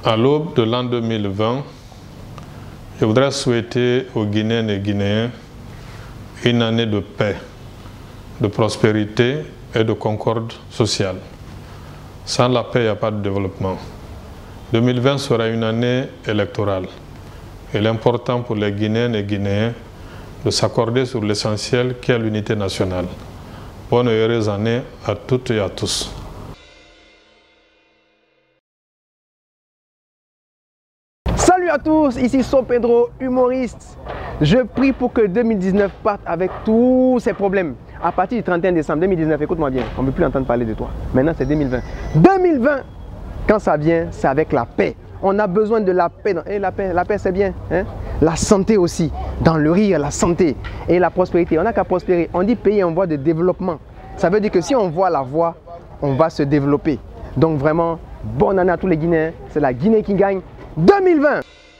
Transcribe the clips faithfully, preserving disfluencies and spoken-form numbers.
À l'aube de l'an deux mille vingt, je voudrais souhaiter aux Guinéennes et Guinéens une année de paix, de prospérité et de concorde sociale. Sans la paix, il n'y a pas de développement. deux mille vingt sera une année électorale. Il est important pour les Guinéennes et Guinéens de s'accorder sur l'essentiel qui est l'unité nationale. Bonne et heureuse année à toutes et à tous. Salut à tous, ici Son Pedro, humoriste. Je prie pour que deux mille dix-neuf parte avec tous ses problèmes. À partir du trente et un décembre deux mille dix-neuf, écoute-moi bien, on ne veut plus entendre parler de toi. Maintenant c'est deux mille vingt. deux mille vingt, quand ça vient, c'est avec la paix. On a besoin de la paix. Et la paix, la paix c'est bien. Hein? La santé aussi. Dans le rire, la santé. Et la prospérité. On n'a qu'à prospérer. On dit pays en voie de développement. Ça veut dire que si on voit la voie, on va se développer. Donc vraiment, bonne année à tous les Guinéens. C'est la Guinée qui gagne deux mille vingt.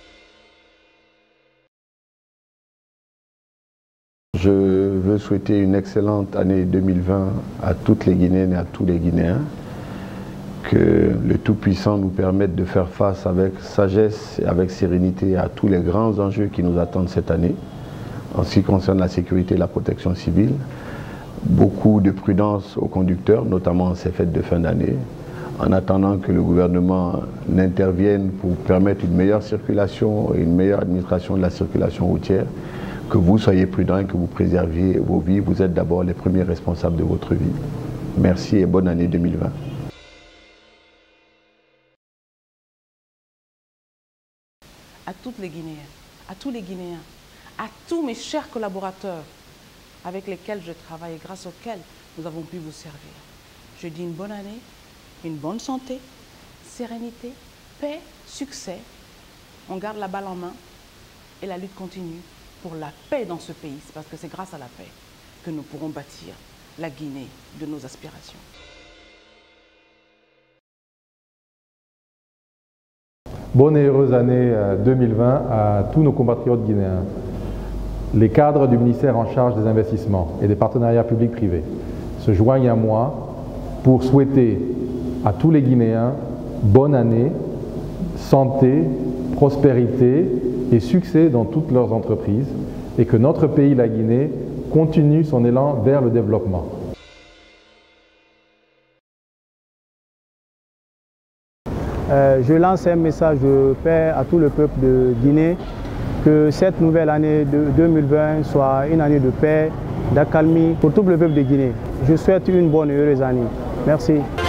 Je veux souhaiter une excellente année deux mille vingt à toutes les Guinéennes et à tous les Guinéens. Que le Tout-Puissant nous permette de faire face avec sagesse et avec sérénité à tous les grands enjeux qui nous attendent cette année. En ce qui concerne la sécurité et la protection civile, beaucoup de prudence aux conducteurs, notamment en ces fêtes de fin d'année, en attendant que le gouvernement n'intervienne pour permettre une meilleure circulation et une meilleure administration de la circulation routière. Que vous soyez prudents et que vous préserviez vos vies. Vous êtes d'abord les premiers responsables de votre vie. Merci et bonne année deux mille vingt. À toutes les Guinéennes, à tous les Guinéens, à tous mes chers collaborateurs avec lesquels je travaille et grâce auxquels nous avons pu vous servir. Je dis une bonne année, une bonne santé, sérénité, paix, succès. On garde la balle en main et la lutte continue pour la paix dans ce pays. C'est parce que c'est grâce à la paix que nous pourrons bâtir la Guinée de nos aspirations. Bonne et heureuse année deux mille vingt à tous nos compatriotes guinéens. Les cadres du ministère en charge des investissements et des partenariats publics-privés se joignent à moi pour souhaiter à tous les Guinéens bonne année, santé, prospérité et succès dans toutes leurs entreprises et que notre pays, la Guinée, continue son élan vers le développement. Euh, je lance un message de paix à tout le peuple de Guinée, que cette nouvelle année de deux mille vingt soit une année de paix, d'accalmie pour tout le peuple de Guinée. Je souhaite une bonne et heureuse année. Merci.